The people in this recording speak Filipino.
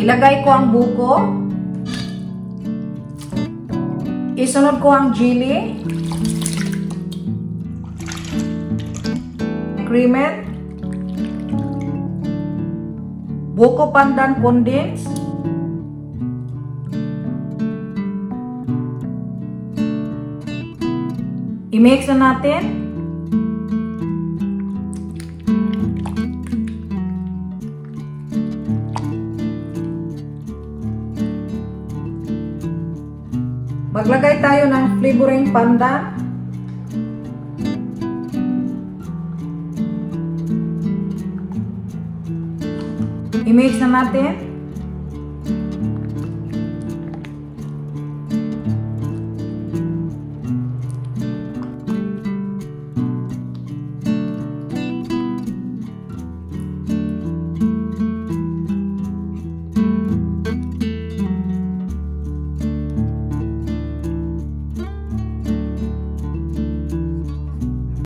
Ilagay ko ang buko. Isunod ko ang chili. Creamer. Buko pandan condense. I-mix na natin. Maglagay tayo ng flavoring pandan. I-mix na natin.